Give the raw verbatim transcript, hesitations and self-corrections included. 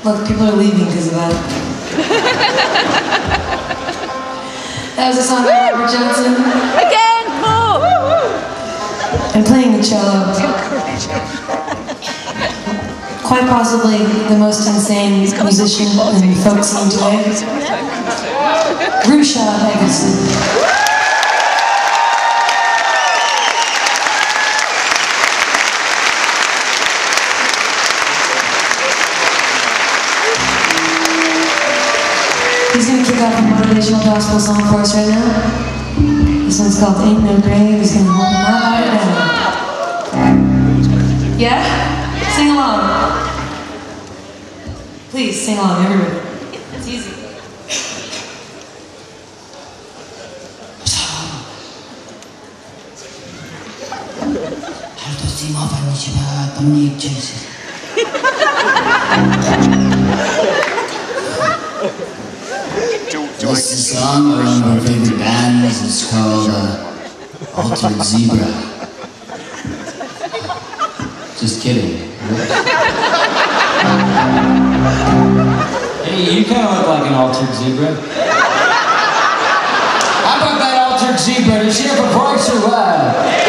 Look, people are leaving because of that. That was a song by Robert Johnson. Again, more! And playing the cello. Quite possibly the most insane musician in the folk scene today. Rusha Eggleston. He's going to kick off a motivational gospel song for us right now. This one's called Ain't No Grave. He's going to hold my heart down. Yeah? Sing along. Please, sing along, everybody. It's easy. This is a song by one of our favorite bands. It's called uh, Altered Zebra. Just kidding. Hey, you kind of look like an altered zebra. How about that altered zebra? Does she have a price or what?